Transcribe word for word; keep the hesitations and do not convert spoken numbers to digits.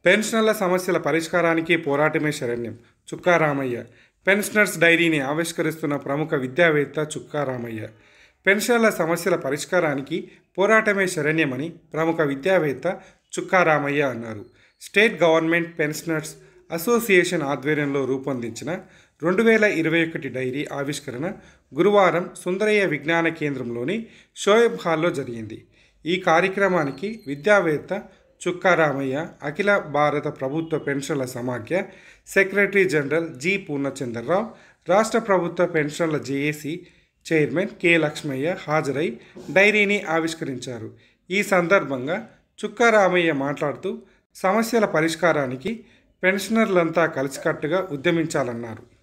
పెన్షనర్ల సమస్యల పరిష్కారానికి పోరాటమే శరణ్యం. చుక్కా రామయ్య పెన్షనర్స్ డైరీని ఆవిష్కరిస్తున్న ప్రముఖ విద్యావేత్త చుక్కా రామయ్య. పెన్షనర్ల సమస్యల పరిష్కారానికి పోరాటమే శరణ్యమని ప్రముఖ విద్యావేత్త చుక్కా రామయ్య అన్నారు. స్టేట్ గవర్నమెంట్ పెన్షనర్స్ అసోసియేషన్ ఆధ్వర్యంలో రూపొందించిన రెండు వేల ఇరవై ఒకటి డైరీ ఆవిష్కరణ గురువారం సుందరయ్య విజ్ఞాన కేంద్రంలోని షోయబ్ హాల్లో జరిగింది. ఈ కార్యక్రమానికి విద్యావేత్త చుక్కా రామయ్య, అఖిల భారత ప్రభుత్వ పెన్షన్ల సమాఖ్య సెక్రటరీ జనరల్ జి పూర్ణచంద్రరావు, రాష్ట్ర ప్రభుత్వ పెన్షన్ల జేఏసీ చైర్మన్ కె లక్ష్మయ్య హాజరై డైరీని ఆవిష్కరించారు. ఈ సందర్భంగా చుక్కా రామయ్య మాట్లాడుతూ సమస్యల పరిష్కారానికి పెన్షనర్లంతా కలిసికట్టుగా ఉద్యమించాలన్నారు.